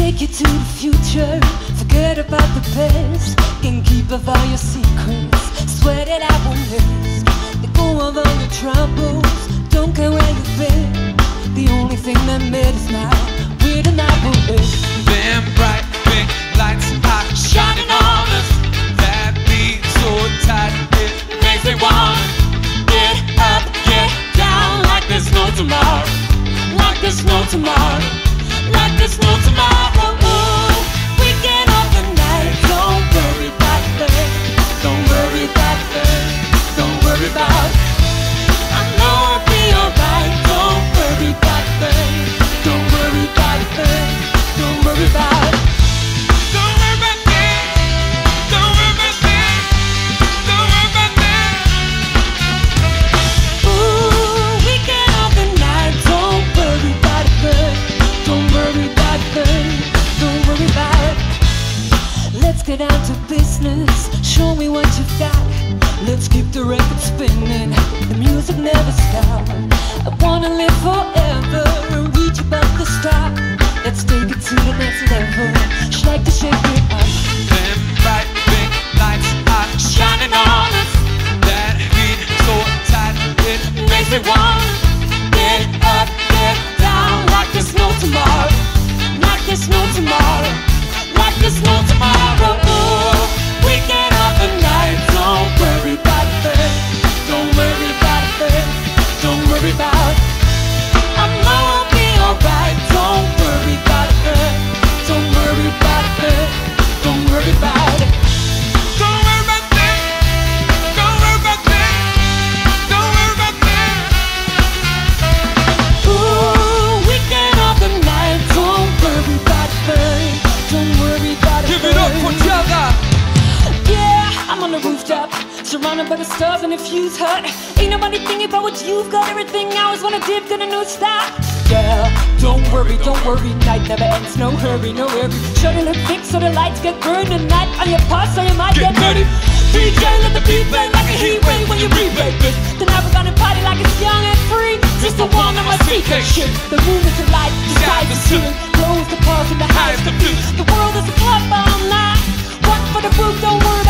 take you to the future. Forget about the past. Can keep of all your secrets. Swear that I won't miss. Let go of all your troubles. Don't care where you've been. The only thing that matters now, where the night will end. Them bright pink lights are shining on us. That beat so tight, it makes me want get up, get down like there's no tomorrow. Like there's no tomorrow. Like there's no tomorrow. Ooh, weekend of the night. Don't worry about that. Don't worry about that. Don't worry about it. I know I'll be alright. Don't worry about that. Don't worry about that. Don't worry about it. Don't worry about that. Don't worry about that. Don't worry about that. Ooh, weekend of the night. Don't worry about that. Don't worry about that. Don't worry about it. Let's get down to business. Show me what you've got. Let's keep the record spinning. The music never stops. I wanna live forever and reach above the stop. Let's take it to the next level. Just like to shake it up. Them bright pink lights are shining on us. That beat so tight, it makes me want get up, get down like there's no tomorrow. Like there's no tomorrow. Like there's no tomorrow. Ooh, weekend of the night. Don't worry about that. Don't worry about that. Don't worry about it. I know I'll be alright. Don't worry about that. Don't worry about that. Don't worry about it. Don't worry about that. Don't worry about that. Don't worry about that. Ooh, weekend of the night. Don't worry about that. Don't worry about it. Give it up for Jagger. Yeah, I'm on the rooftop, surrounded by the stars and a fuse hut. Ain't nobody thinking about what you've got. Everything I always wanna dip to the new stop. Yeah, don't worry, night never ends, no hurry, no hurry. Shutting the fix so the lights get burned tonight. On your pulse, on your mind, get ready. DJ, let the beat bang like a heat wave when you rebate it. Tonight we're gonna party like it's young and free. Just the one on my secret shit. The moon is the light, the sky's the ceiling. Low is the pulse and the high is the beat. The world is a club all night. One for the group, don't worry